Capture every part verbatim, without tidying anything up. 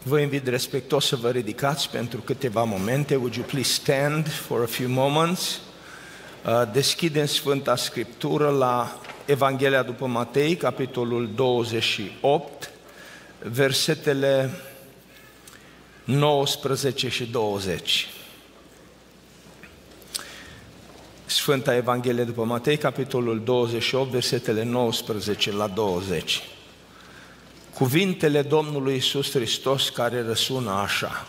Vă invit respectuos să vă ridicați pentru câteva momente. Would you please stand for a few moments? Deschidem Sfânta Scriptură la Evanghelia după Matei, capitolul douăzeci și opt, versetele nouăsprezece și douăzeci. Sfânta Evanghelie după Matei, capitolul douăzeci și opt, versetele nouăsprezece la douăzeci. Cuvintele Domnului Iisus Hristos care răsună așa: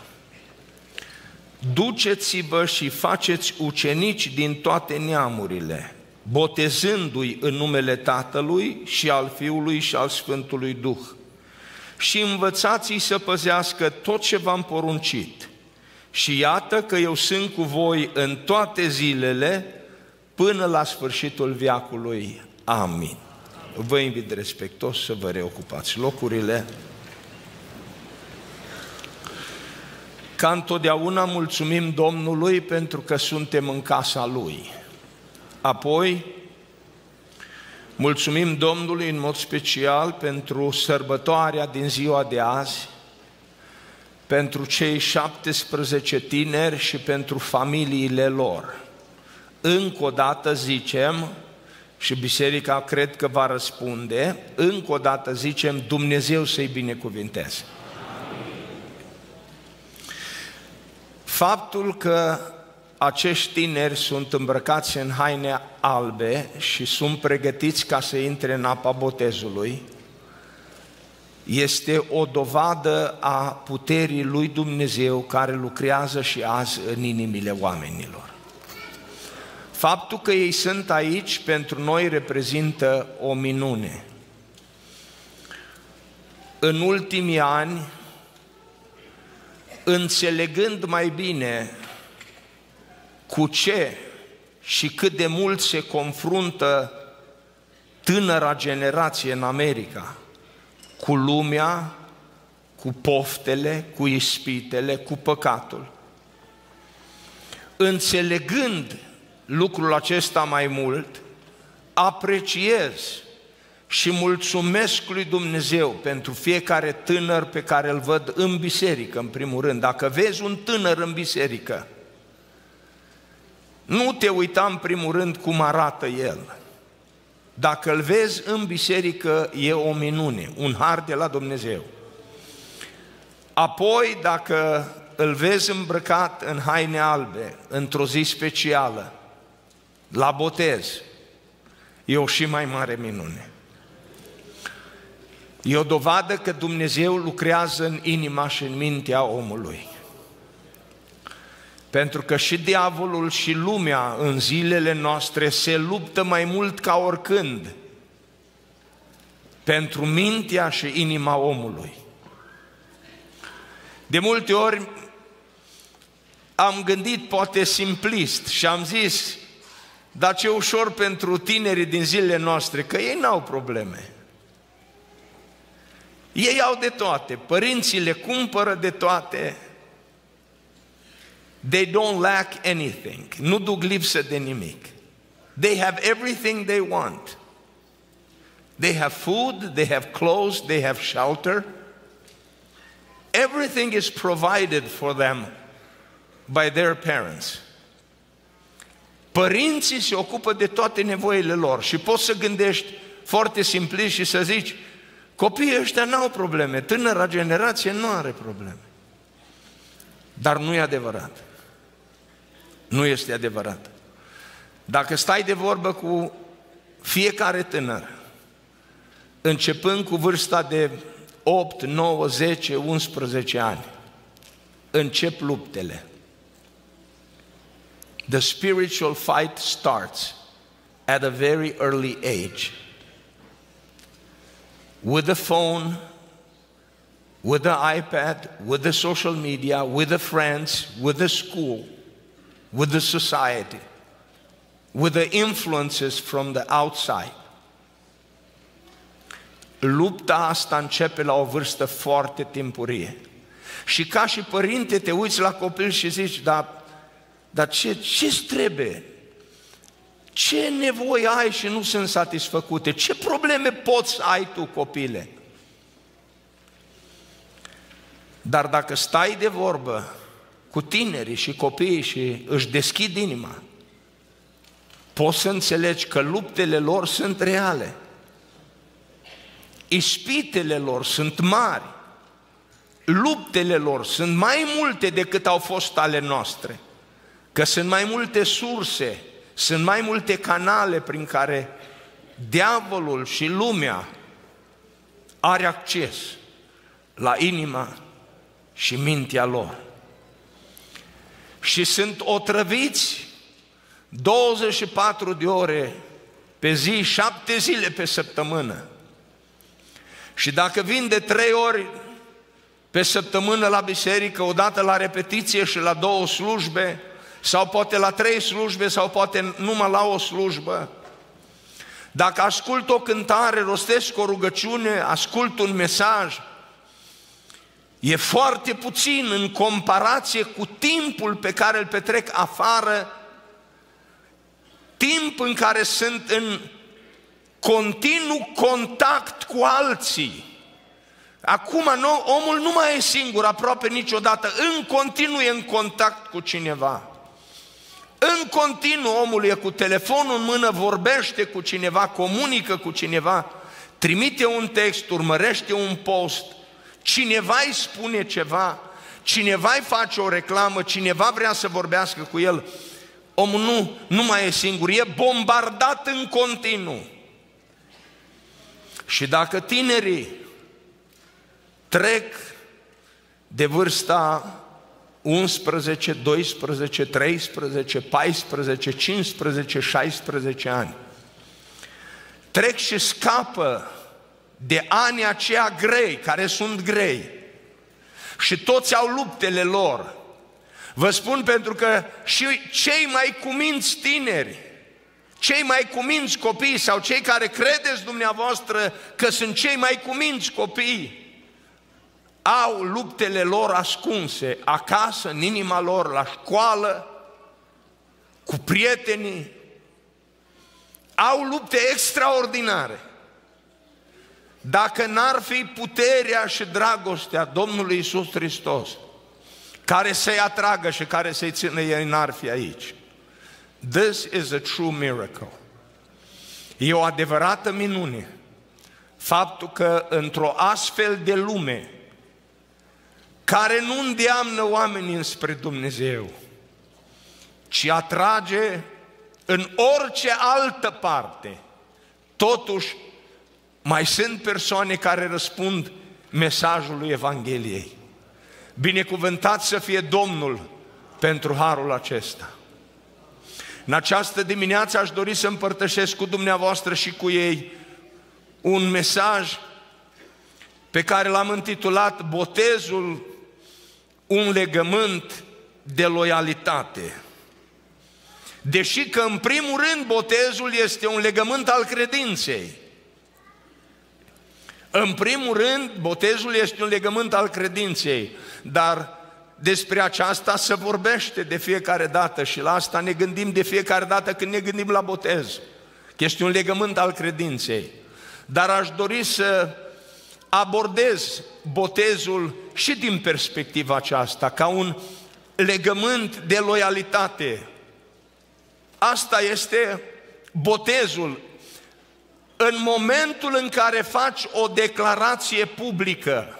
duceți-vă și faceți ucenici din toate neamurile, botezându-i în numele Tatălui și al Fiului și al Sfântului Duh, și învățați-i să păzească tot ce v-am poruncit. Și iată că eu sunt cu voi în toate zilele, până la sfârșitul veacului. Amin. Vă invit respectuos să vă reocupați locurile. Ca întotdeauna mulțumim Domnului pentru că suntem în casa Lui. Apoi, mulțumim Domnului în mod special pentru sărbătoarea din ziua de azi, pentru cei șaptesprezece tineri și pentru familiile lor. Încă o dată zicem, și biserica cred că va răspunde, încă o dată zicem, Dumnezeu să-i binecuvinteze. Faptul că acești tineri sunt îmbrăcați în haine albe și sunt pregătiți ca să intre în apa botezului este o dovadă a puterii lui Dumnezeu care lucrează și azi în inimile oamenilor. Faptul că ei sunt aici pentru noi reprezintă o minune. În ultimii ani, înțelegând mai bine cu ce și cât de mult se confruntă tânăra generație în America, cu lumea, cu poftele, cu ispitele, cu păcatul, înțelegând lucrul acesta mai mult, apreciez și mulțumesc lui Dumnezeu pentru fiecare tânăr pe care îl văd în biserică, în primul rând. Dacă vezi un tânăr în biserică, nu te uita în primul rând cum arată el. Dacă îl vezi în biserică, e o minune, un har de la Dumnezeu. Apoi, dacă îl vezi îmbrăcat în haine albe, într-o zi specială, la botez, e o și mai mare minune. E o dovadă că Dumnezeu lucrează în inima și în mintea omului. Pentru că și diavolul și lumea în zilele noastre se luptă mai mult ca oricând pentru mintea și inima omului. De multe ori am gândit poate simplist și am zis, dar ce ușor pentru tinerii din zilele noastre, că ei n-au probleme. Ei au de toate, părinții le cumpără de toate. They don't lack anything. Nu duc lipsă de nimic. They have everything they want. They have food, they have clothes, they have shelter. Everything is provided for them by their parents. Părinții se ocupă de toate nevoile lor și poți să gândești foarte simplu și să zici, copiii ăștia n-au probleme, tânăra generație nu are probleme. Dar nu e adevărat. Nu este adevărat. Dacă stai de vorbă cu fiecare tânăr, începând cu vârsta de opt, nouă, zece, unsprezece ani, încep luptele. The spiritual fight starts at a very early age. With the phone, with the iPad, with the social media, with the friends, with the school, with the society, with the influences from the outside. Lupta asta începe la o vârstă foarte timpurie. Și ca și părinte te uiți la copil și zici, dar, dar ce, ce-ți trebuie? Ce nevoi ai și nu sunt satisfăcute? Ce probleme poți să ai tu, copile? Dar dacă stai de vorbă cu tinerii și copiii și își deschid inima, poți să înțelegi că luptele lor sunt reale. Ispitele lor sunt mari. Luptele lor sunt mai multe decât au fost ale noastre. Că sunt mai multe surse, sunt mai multe canale prin care diavolul și lumea are acces la inima și mintea lor. Și sunt otrăviți douăzeci și patru de ore pe zi, șapte zile pe săptămână. Și dacă vin de trei ori pe săptămână la biserică, odată la repetiție și la două slujbe, sau poate la trei slujbe, sau poate numai la o slujbă, dacă ascult o cântare, rostesc o rugăciune, ascult un mesaj, e foarte puțin în comparație cu timpul pe care îl petrec afară, timp în care sunt în continuu contact cu alții. Acum nu, omul nu mai e singur aproape niciodată, în continuu e în contact cu cineva. În continuu omul e cu telefonul în mână, vorbește cu cineva, comunică cu cineva, trimite un text, urmărește un post, cineva îi spune ceva, cineva îi face o reclamă, cineva vrea să vorbească cu el. Omul nu, nu mai e singur, e bombardat în continuu. Și dacă tinerii trec de vârsta unsprezece, doisprezece, treisprezece, paisprezece, cincisprezece, șaisprezece ani, trec și scapă de anii aceia grei, care sunt grei, și toți au luptele lor. Vă spun pentru că și cei mai cuminți tineri, cei mai cuminți copii sau cei care credeți dumneavoastră că sunt cei mai cuminți copii, au luptele lor ascunse acasă, în inima lor, la școală, cu prietenii. Au lupte extraordinare. Dacă n-ar fi puterea și dragostea Domnului Iisus Hristos, care să-i atragă și care să-i țină ei, n-ar fi aici. This is a true miracle. E o adevărată minune faptul că într-o astfel de lume care nu îndeamnă oamenii înspre Dumnezeu, ci atrage în orice altă parte, totuși mai sunt persoane care răspund mesajului Evangheliei. Binecuvântat să fie Domnul pentru harul acesta. În această dimineață aș dori să împărtășesc cu dumneavoastră și cu ei un mesaj pe care l-am intitulat Botezul, un legământ de loialitate. Deși că în primul rând botezul este un legământ al credinței. În primul rând botezul este un legământ al credinței, dar despre aceasta se vorbește de fiecare dată și la asta ne gândim de fiecare dată când ne gândim la botez, că este un legământ al credinței. Dar aș dori să abordez botezul și din perspectiva aceasta, ca un legământ de loialitate. Asta este botezul. În momentul în care faci o declarație publică,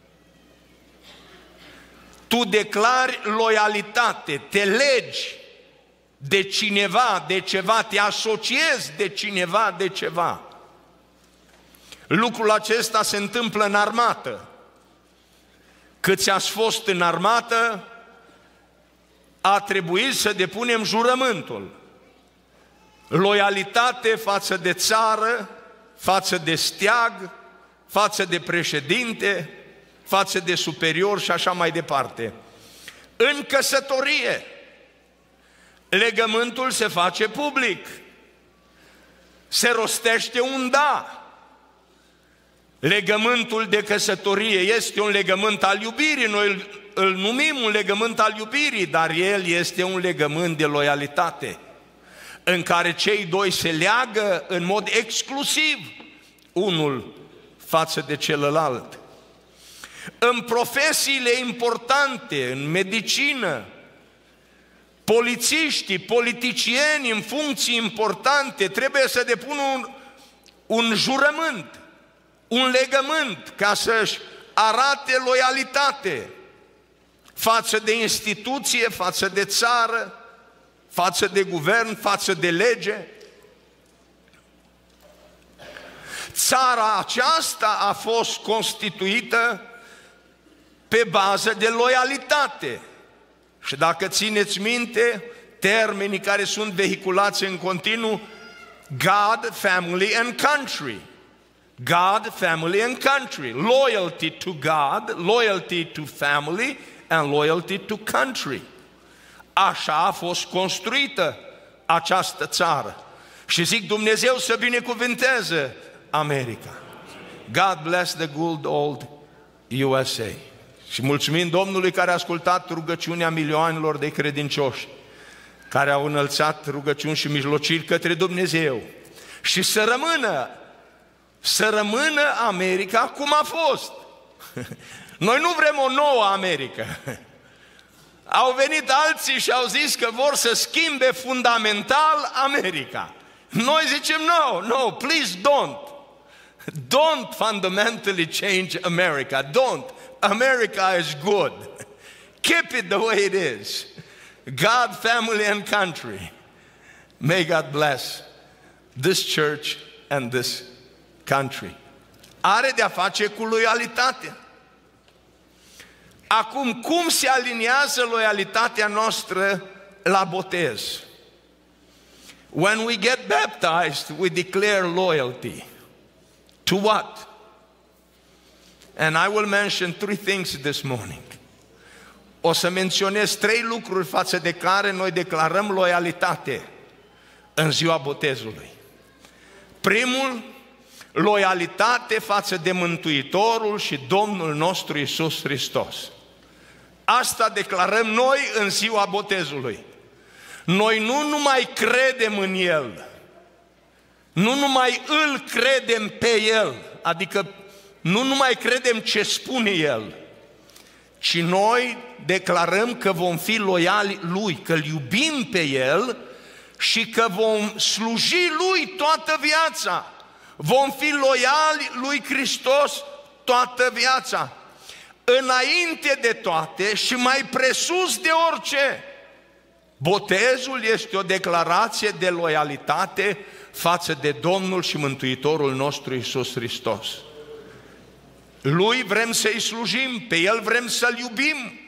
tu declari loialitate, te legi de cineva, de ceva, te asociezi de cineva, de ceva. Lucrul acesta se întâmplă în armată. Câți ați fost în armată, a trebuit să depunem jurământul. Loialitate față de țară, față de steag, față de președinte, față de superior și așa mai departe. În căsătorie, legământul se face public. Se rostește un da. Legământul de căsătorie este un legământ al iubirii, noi îl, îl numim un legământ al iubirii, dar el este un legământ de loialitate, în care cei doi se leagă în mod exclusiv unul față de celălalt. în profesiile importante, în medicină, polițiștii, politicieni în funcții importante trebuie să depună un, un jurământ, un legământ ca să-și arate loialitate față de instituție, față de țară, față de guvern, față de lege. Țara aceasta a fost constituită pe bază de loialitate. Și dacă țineți minte, termenii care sunt vehiculați în continuu, God, family and country. God, family and country. Loyalty to God, loyalty to family and loyalty to country. Așa a fost construită această țară. Și zic, Dumnezeu să binecuvânteze America. God bless the good old U S A. Și mulțumim Domnului care a ascultat rugăciunea milioanelor de credincioși, care au înălțat rugăciuni și mijlociri către Dumnezeu. Și să rămână, să rămână America cum a fost. Noi nu vrem o nouă Americă. Au venit alții și au zis că vor să schimbe fundamental America. Noi zicem, no, no, please don't. Don't fundamentally change America. Don't. America is good. Keep it the way it is. God, family and country. May God bless this church and this country. Are de-a face cu loialitatea. Acum, cum se aliniază loialitatea noastră la botez? When we get baptized, we declare loyalty. To what? And I will mention three things this morning. O să menționez trei lucruri față de care noi declarăm loialitate în ziua botezului. Primul, loialitate față de Mântuitorul și Domnul nostru Iisus Hristos. Asta declarăm noi în ziua botezului. Noi nu numai credem în El, nu numai îl credem pe El, adică nu numai credem ce spune El, ci noi declarăm că vom fi loiali Lui, că îl iubim pe El și că vom sluji Lui toată viața. Vom fi loiali Lui Hristos toată viața. Înainte de toate și mai presus de orice, botezul este o declarație de loialitate față de Domnul și Mântuitorul nostru Iisus Hristos. Lui vrem să-i slujim, pe El vrem să-L iubim.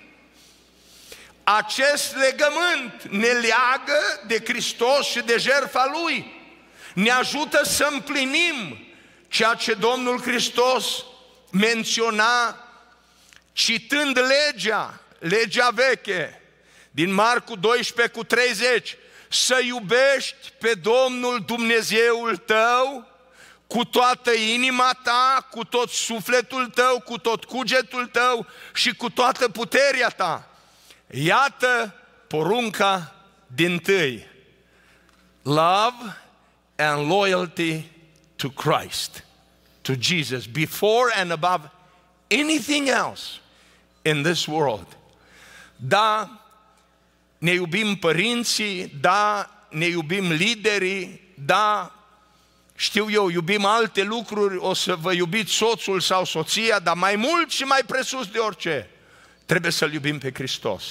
Acest legământ ne leagă de Hristos și de jertfa Lui. Ne ajută să împlinim ceea ce Domnul Hristos menționa citând legea, legea veche, din Marcu doisprezece cu treizeci, să iubești pe Domnul Dumnezeul tău cu toată inima ta, cu tot sufletul tău, cu tot cugetul tău și cu toată puterea ta. Iată porunca dintâi. Love and loyalty to Christ, to Jesus, before and above anything else in this world. Da, ne iubim părinții, da, ne iubim liderii, da, știu eu, iubim alte lucruri, o să vă iubiți soțul sau soția, dar mai mult și mai presus de orice, trebuie să-L iubim pe Hristos.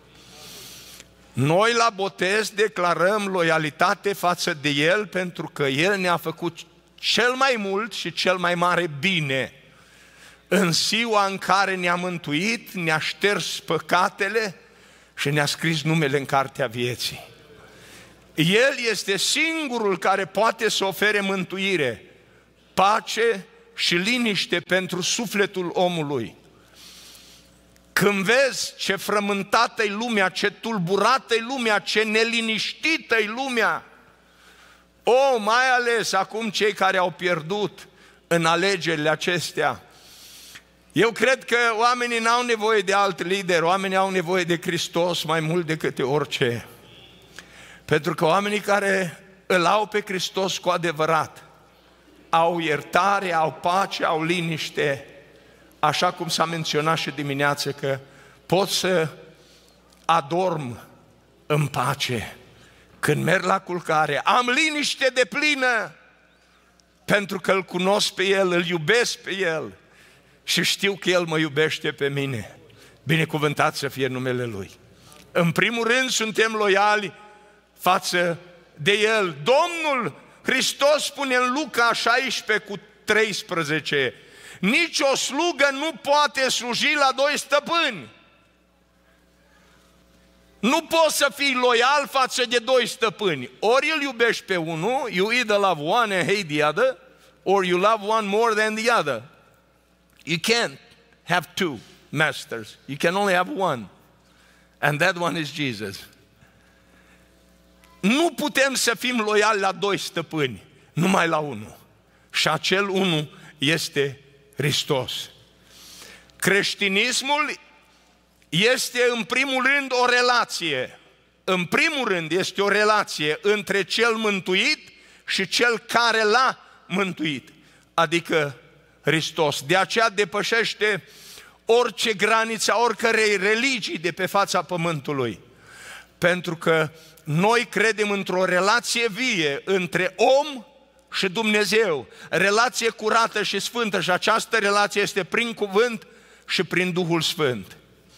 Noi la botez declarăm loialitate față de El pentru că El ne-a făcut cel mai mult și cel mai mare bine. În ziua în care ne-a mântuit, ne-a șters păcatele și ne-a scris numele în cartea vieții. El este singurul care poate să ofere mântuire, pace și liniște pentru sufletul omului. Când vezi ce frământată-i lumea, ce tulburată-i lumea, ce neliniștită-i lumea, o, mai ales acum cei care au pierdut în alegerile acestea, eu cred că oamenii n-au nevoie de alt lider, oamenii au nevoie de Hristos mai mult decât de orice. Pentru că oamenii care îl au pe Hristos cu adevărat, au iertare, au pace, au liniște, așa cum s-a menționat și dimineață, că pot să adorm în pace. Când merg la culcare, am liniște deplină, pentru că îl cunosc pe El, îl iubesc pe El și știu că El mă iubește pe mine. Binecuvântat să fie numele Lui. În primul rând suntem loiali față de El. Domnul Hristos spune în Luca șaisprezece cu treisprezece, nici o slugă nu poate sluji la doi stăpâni. Nu poți să fii loial față de doi stăpâni. Ori îl iubești pe unul, you either love one and hate the other, or you love one more than the other. You can't have two masters. You can only have one. And that one is Jesus. Nu putem să fim loiali la doi stăpâni, numai la unul. Și acel unul este Hristos. Creștinismul este în primul rând o relație. În primul rând este o relație între cel mântuit și cel care l-a mântuit, adică Hristos. De aceea depășește orice graniță a oricărei religii de pe fața pământului. Pentru că noi credem într-o relație vie între om și Dumnezeu, relație curată și sfântă, și această relație este prin cuvânt și prin Duhul Sfânt.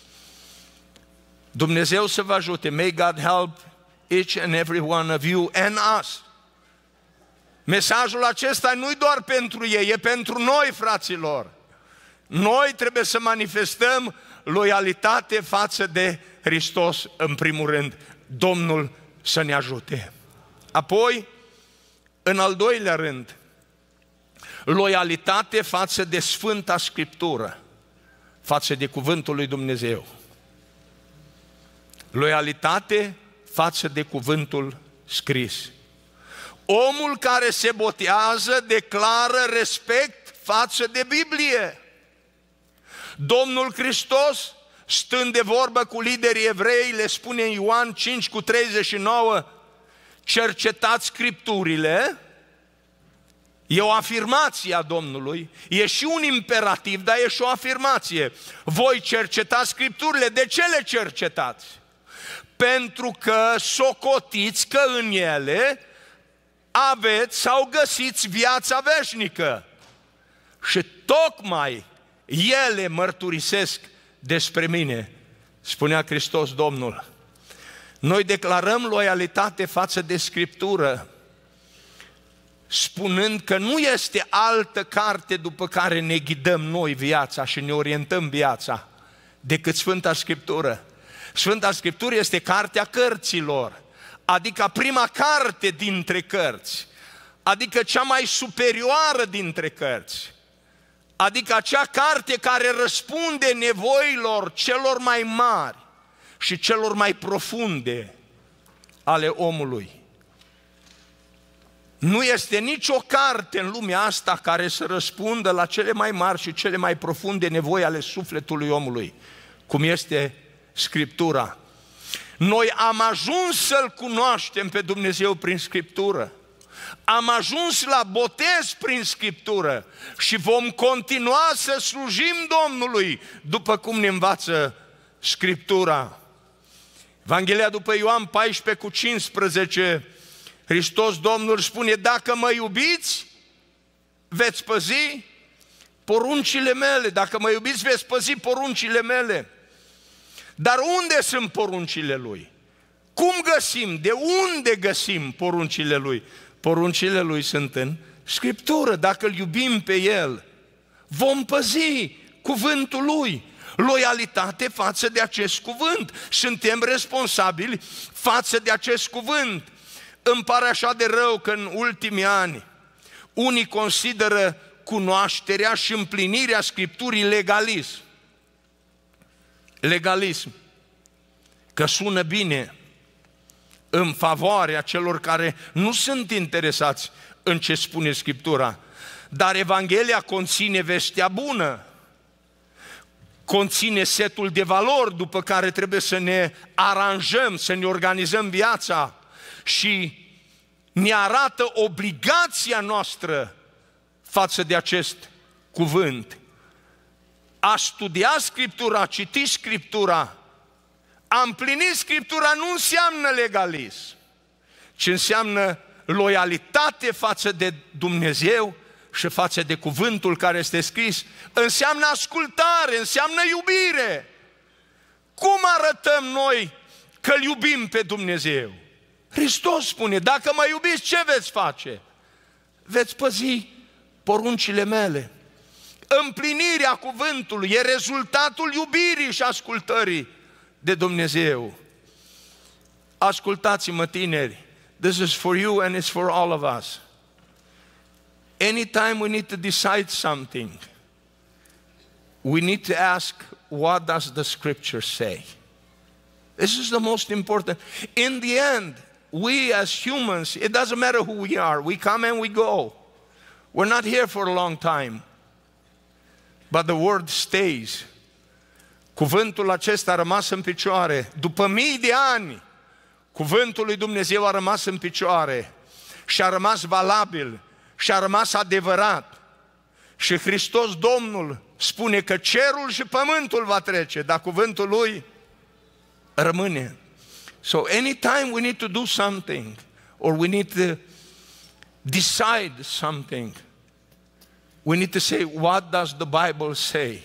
Dumnezeu să vă ajute. May God help each and every one of you and us. Mesajul acesta nu e doar pentru ei, e pentru noi, fraților. Noi trebuie să manifestăm loialitate față de Hristos în primul rând. Domnul să ne ajute. Apoi, în al doilea rând, loialitate față de Sfânta Scriptură, față de Cuvântul lui Dumnezeu. Loialitate față de cuvântul scris. Omul care se botează declară respect față de Biblie. Domnul Hristos, stând de vorbă cu liderii evrei, le spune în Ioan cinci cu treizeci și nouă, cercetați Scripturile. E o afirmație a Domnului, e și un imperativ, dar e și o afirmație. Voi cercetați Scripturile. De ce le cercetați? Pentru că socotiți că în ele aveți sau găsiți viața veșnică. Și tocmai ele mărturisesc despre mine, spunea Hristos Domnul. Noi declarăm loialitate față de Scriptură, spunând că nu este altă carte după care ne ghidăm noi viața și ne orientăm viața decât Sfânta Scriptură. Sfânta Scriptură este cartea cărților, adică prima carte dintre cărți, adică cea mai superioară dintre cărți, adică acea carte care răspunde nevoilor celor mai mari și celor mai profunde ale omului. Nu este nicio carte în lumea asta care să răspundă la cele mai mari și cele mai profunde nevoi ale sufletului omului, cum este Scriptura. Noi am ajuns să-L cunoaștem pe Dumnezeu prin Scriptură. Am ajuns la botez prin Scriptură și vom continua să slujim Domnului după cum ne învață Scriptura. Evanghelia după Ioan paisprezece cu cincisprezece, Hristos Domnul spune, dacă mă iubiți, veți păzi poruncile mele. Dacă mă iubiți, veți păzi poruncile mele. Dar unde sunt poruncile Lui? Cum găsim? De unde găsim poruncile Lui? Poruncile Lui sunt în Scriptură. Dacă îl iubim pe El, vom păzi cuvântul Lui. Loialitate față de acest cuvânt. Suntem responsabili față de acest cuvânt. Îmi pare așa de rău că în ultimii ani unii consideră cunoașterea și împlinirea Scripturii legalism. Legalism, că sună bine în favoarea celor care nu sunt interesați în ce spune Scriptura. Dar Evanghelia conține vestea bună, conține setul de valori după care trebuie să ne aranjăm, să ne organizăm viața și ne arată obligația noastră față de acest cuvânt. A studia Scriptura, a citi Scriptura, a împlini Scriptura nu înseamnă legalism, ci înseamnă loialitate față de Dumnezeu și față de cuvântul care este scris. Înseamnă ascultare, înseamnă iubire. Cum arătăm noi că îl iubim pe Dumnezeu? Hristos spune, dacă mă iubiți, ce veți face? Veți păzi poruncile mele. Împlinirea cuvântului e rezultatul iubirii și ascultării de Dumnezeu. Ascultați-mă, tineri, this is for you and it's for all of us. Anytime we need to decide something, we need to ask, what does the Scripture say? This is the most important. In the end, we as humans, it doesn't matter who we are, we come and we go. We're not here for a long time, but the word stays. Cuvântul acesta a rămas în picioare. După mii de ani, cuvântul lui Dumnezeu a rămas în picioare și a rămas valabil și a rămas adevărat. Și Hristos Domnul spune că cerul și pământul va trece, dar cuvântul lui rămâne. So anytime we need to do something or we need to decide something, we need to say, what does the Bible say?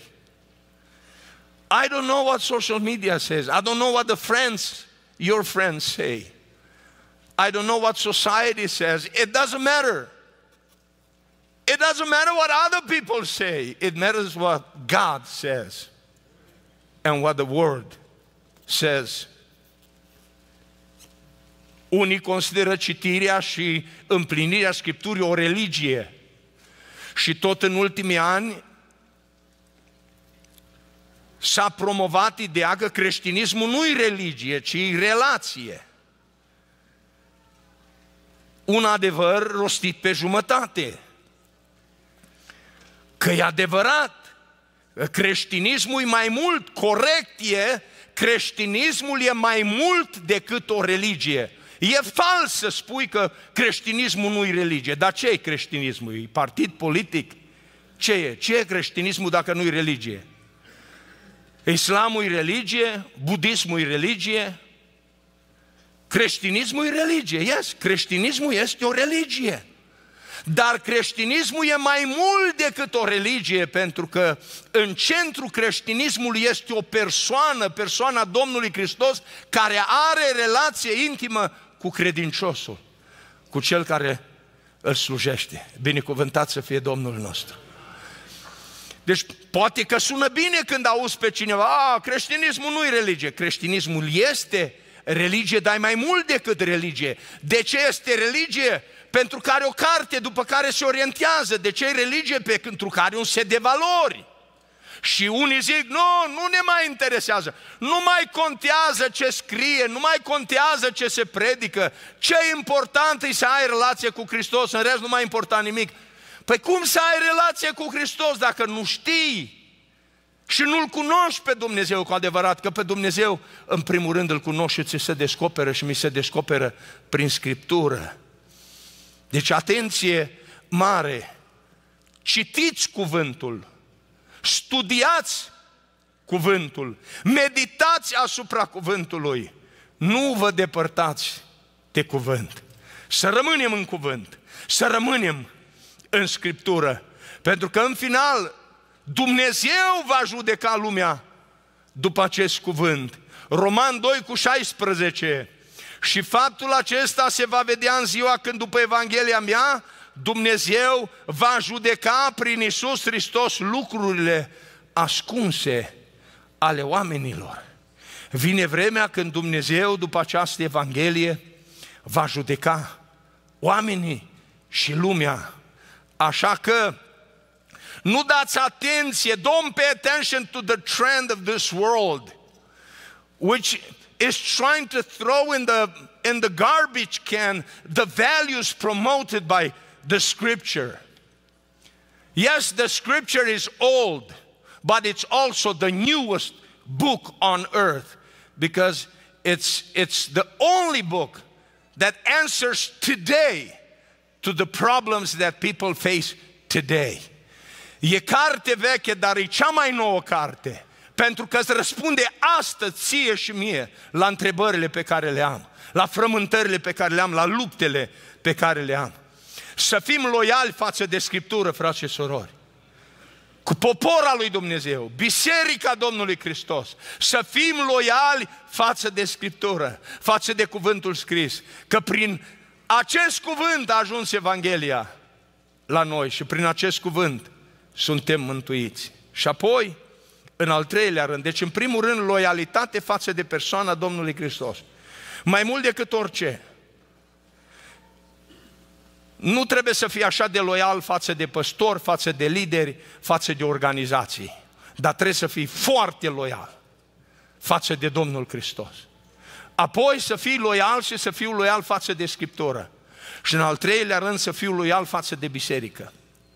I don't know what social media says. I don't know what the friends, your friends say. I don't know what society says. It doesn't matter. It doesn't matter what other people say. It matters what God says and what the Word says. Unii consideră citirea și împlinirea Scripturii o religie. Și tot în ultimii ani s-a promovat ideea că creștinismul nu e religie, ci e relație. Un adevăr rostit pe jumătate. Că e adevărat, creștinismul e mai mult, corect e, creștinismul e mai mult decât o religie. E fals să spui că creștinismul nu e religie. Dar ce e creștinismul? E partid politic? Ce e? Ce e creștinismul dacă nu e religie? Islamul e religie? Budismul e religie? Creștinismul e religie, yes, creștinismul este o religie. Dar creștinismul e mai mult decât o religie, pentru că în centrul creștinismului este o persoană, persoana Domnului Hristos, care are relație intimă cu credinciosul, cu cel care îl slujește. Binecuvântat să fie Domnul nostru. Deci poate că sună bine când auzi pe cineva, a, creștinismul nu e religie. Creștinismul este religie, dar e mai mult decât religie. De ce este religie? Pentru că are o carte după care se orientează. De ce e religie? Pentru că are un set de valori. Și unii zic, nu, nu ne mai interesează. Nu mai contează ce scrie, nu mai contează ce se predică. Ce e important e să ai relație cu Hristos, în rest nu mai importa nimic. Păi cum să ai relație cu Hristos dacă nu știi și nu-L cunoști pe Dumnezeu cu adevărat? Că pe Dumnezeu, în primul rând, îl cunoști și ți se descoperă și mi se descoperă prin Scriptură. Deci atenție mare, citiți cuvântul, studiați cuvântul, meditați asupra cuvântului, nu vă depărtați de cuvânt. Să rămânem în cuvânt, să rămânem în Scriptură, pentru că în final Dumnezeu va judeca lumea după acest cuvânt. Roman doi cu șaisprezece. Și faptul acesta se va vedea în ziua când după Evanghelia mea Dumnezeu va judeca prin Iisus Hristos lucrurile ascunse ale oamenilor. Vine vremea când Dumnezeu după această Evanghelie va judeca oamenii și lumea. Așa că nu dați atenție, don't pay attention to the trend of this world, which is trying to throw in the, in the garbage can the values promoted by the Scripture. Yes, the Scripture is old, but it's also the newest book on earth, because it's, it's the only book that answers today to the problems that people face today. E carte veche, dar e cea mai nouă carte, pentru că îți răspunde astăzi ție și mie la întrebările pe care le am, la frământările pe care le am, la luptele pe care le am. Să fim loiali față de Scriptură, frați și surori, cu poporul lui Dumnezeu, Biserica Domnului Hristos, să fim loiali față de Scriptură, față de cuvântul scris, că prin acest cuvânt a ajuns Evanghelia la noi și prin acest cuvânt suntem mântuiți. Și apoi, în al treilea rând, deci în primul rând loialitate față de persoana Domnului Hristos. Mai mult decât orice, nu trebuie să fii așa de loial față de păstori, față de lideri, față de organizații, dar trebuie să fii foarte loial față de Domnul Hristos. Apoi să fii loial și să fiu loial față de Scriptură. Și în al treilea rând să fiu loial față de biserică.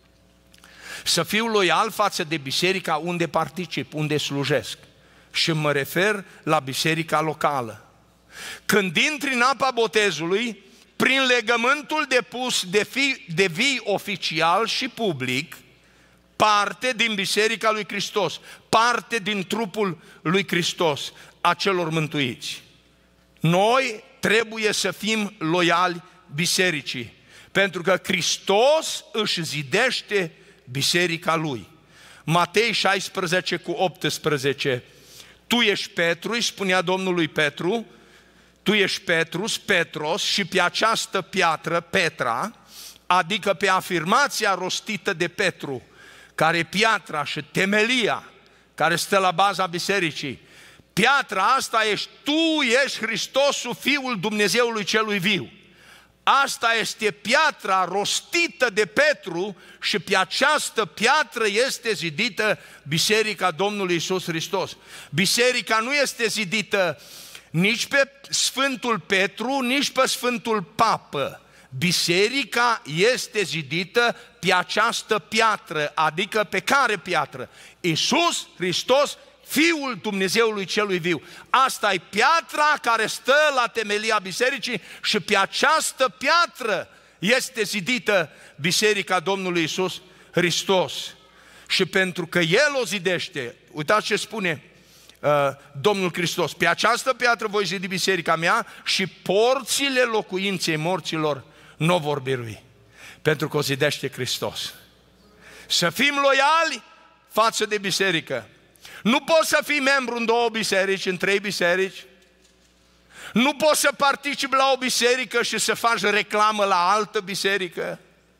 Să fiu loial față de biserica unde particip, unde slujesc. Și mă refer la biserica locală. Când intri în apa botezului, prin legământul depus devii oficial și public parte din biserica lui Hristos, parte din trupul lui Hristos, a celor mântuiți. Noi trebuie să fim loiali bisericii, pentru că Hristos își zidește biserica lui. Matei șaisprezece cu optsprezece. Tu ești Petru, îi spunea Domnului Petru, tu ești Petrus, Petros, și pe această piatră, Petra, adică pe afirmația rostită de Petru, care e piatra și temelia care stă la baza bisericii. Piatra asta ești tu, ești Hristosul, Fiul Dumnezeului celui viu. Asta este piatra rostită de Petru și pe această piatră este zidită biserica Domnului Iisus Hristos. Biserica nu este zidită nici pe Sfântul Petru, nici pe Sfântul Papă. Biserica este zidită pe această piatră, adică pe care piatră? Iisus Hristos, Fiul Dumnezeului celui viu. Asta e piatra care stă la temelia bisericii și pe această piatră este zidită biserica Domnului Iisus Hristos. Și pentru că El o zidește, uitați ce spune uh, Domnul Hristos: pe această piatră voi zidi biserica mea și porțile locuinței morților nu vor birui. Pentru că o zidește Hristos. Să fim loiali față de biserică. Nu poți să fii membru în două biserici, în trei biserici. Nu poți să participi la o biserică și să faci reclamă la altă biserică,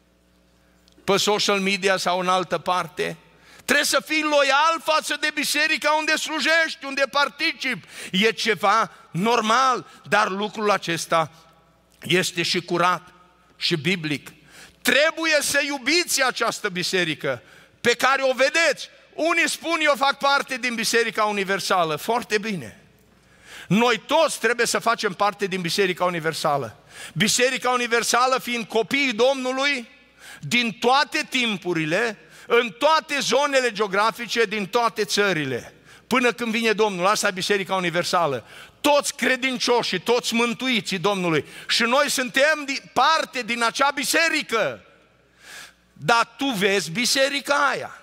pe social media sau în altă parte. Trebuie să fii loial față de biserica unde slujești, unde participi. E ceva normal, dar lucrul acesta este și curat și biblic. Trebuie să iubiți această biserică pe care o vedeți. Unii spun, eu fac parte din Biserica Universală. Foarte bine. Noi toți trebuie să facem parte din Biserica Universală. Biserica Universală fiind copiii Domnului din toate timpurile, în toate zonele geografice, din toate țările. Până când vine Domnul, asta e Biserica Universală. Toți credincioșii, toți mântuiții Domnului. Și noi suntem parte din acea biserică. Dar tu vezi biserica aia.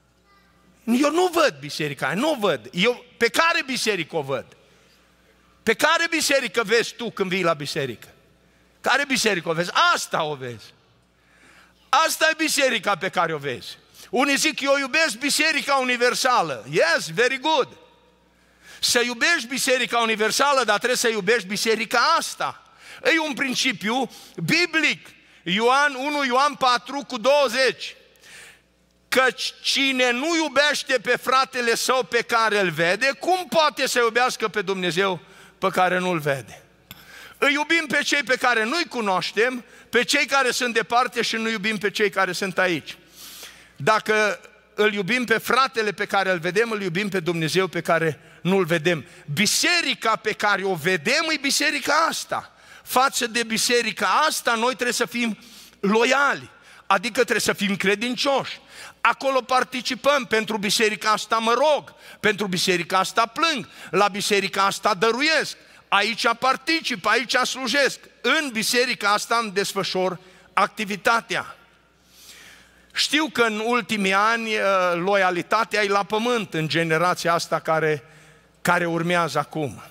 Eu nu văd biserica aia, nu o văd. Eu pe care biserică o văd? Pe care biserică vezi tu când vii la biserică? Care biserică o vezi? Asta o vezi. Asta e biserica pe care o vezi. Unii zic, eu iubesc Biserica Universală. Yes, very good. Să iubești Biserica Universală, dar trebuie să iubești biserica asta. E un principiu biblic. Ioan unu, Ioan patru cu douăzeci. Căci cine nu iubește pe fratele său pe care îl vede, cum poate să iubească pe Dumnezeu pe care nu-l vede? Îi iubim pe cei pe care nu-i cunoaștem, pe cei care sunt departe și nu iubim pe cei care sunt aici. Dacă îl iubim pe fratele pe care îl vedem, îl iubim pe Dumnezeu pe care nu-l vedem. Biserica pe care o vedem e biserica asta. Față de biserica asta noi trebuie să fim loiali, adică trebuie să fim credincioși. Acolo participăm, pentru biserica asta mă rog, pentru biserica asta plâng, la biserica asta dăruiesc, aici particip, aici slujesc, în biserica asta îmi desfășor activitatea. Știu că în ultimii ani loialitatea e la pământ în generația asta care, care urmează acum.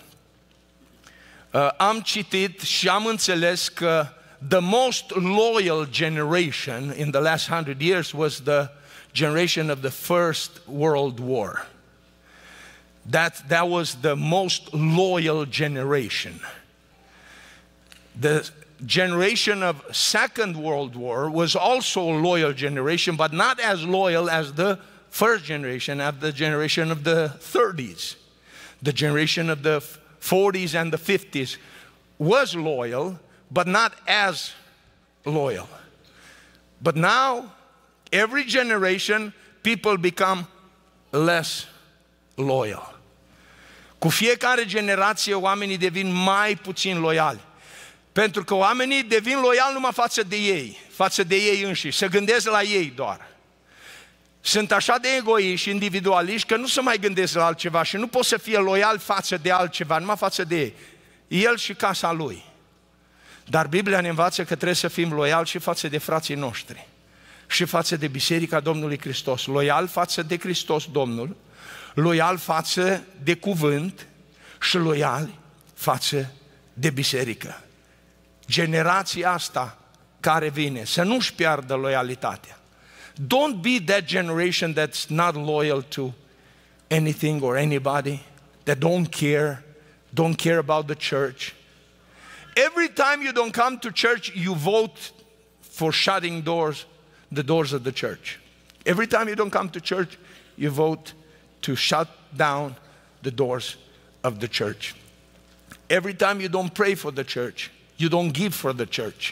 Am citit și am înțeles că the most loyal generation in the last hundred years was the generation of the First World War. That, that was the most loyal generation. The generation of Second World War was also a loyal generation, but not as loyal as the first generation, of the generation of the thirties. The generation of the forties and the fifties was loyal, but not as loyal. But now, every generation, people become less loyal. Cu fiecare generație, oamenii devin mai puțin loiali. Pentru că oamenii devin loiali numai față de ei, față de ei înșiși, se gândesc la ei doar. Sunt așa de egoiști și individualiști că nu se mai gândesc la altceva și nu pot să fie loial față de altceva, numai față de ei. El și casa lui. Dar Biblia ne învață că trebuie să fim loiali și față de frații noștri și față de Biserica Domnului Hristos. Loial față de Hristos Domnul, loial față de cuvânt și loial față de biserică. Generația asta care vine să nu-și piardă loialitatea. Don't be that generation that's not loyal to anything or anybody, that don't care, don't care about the church. Every time you don't come to church, you vote for shutting doors, the doors of the church. Every time you don't come to church, you vote to shut down the doors of the church. Every time you don't pray for the church, you don't give for the church.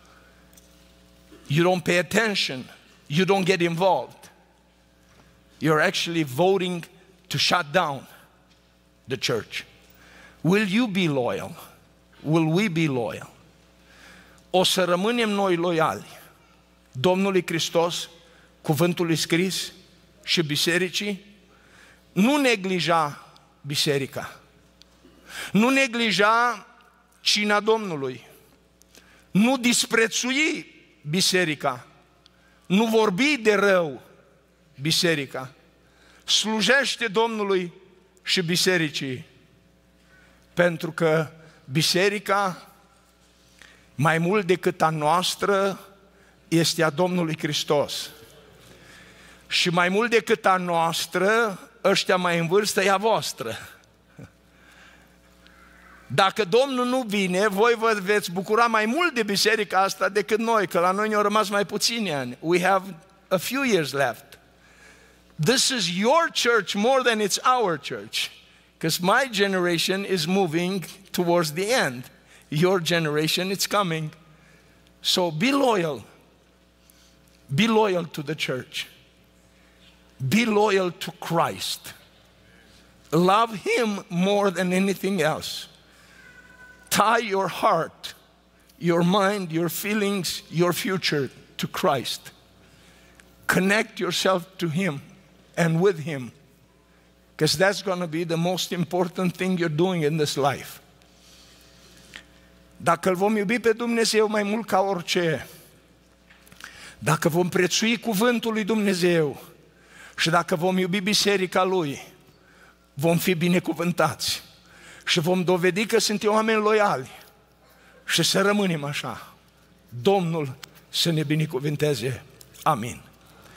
You don't pay attention. You don't get involved. You're actually voting to shut down the church. Will you be loyal? Will we be loyal? O să rămânem noi loiali Domnului Hristos, cuvântului scris și bisericii? Nu neglija biserica. Nu neglija cina Domnului. Nu disprețui biserica. Nu vorbi de rău biserica. Slujește Domnului și bisericii. Pentru că biserica, mai mult decât a noastră, este a Domnului Hristos. Și mai mult decât a noastră, ăștia mai în vârstă e a voastră. Dacă Domnul nu vine, voi vă veți bucura mai mult de biserica asta decât noi, că la noi ne-au rămas mai puțini ani. We have a few years left. This is your church more than it's our church. Because my generation is moving towards the end. Your generation is coming. So be loyal. Be loyal to the church. Be loyal to Christ. Love Him more than anything else. Tie your heart, your mind, your feelings, your future to Christ. Connect yourself to Him and with Him. Because that's going to be the most important thing you're doing in this life. Dacă îl vom iubi pe Dumnezeu mai mult ca orice, dacă vom prețui cuvântul lui Dumnezeu și dacă vom iubi biserica Lui, vom fi binecuvântați și vom dovedi că suntem oameni loiali și să rămânem așa. Domnul să ne binecuvânteze. Amin.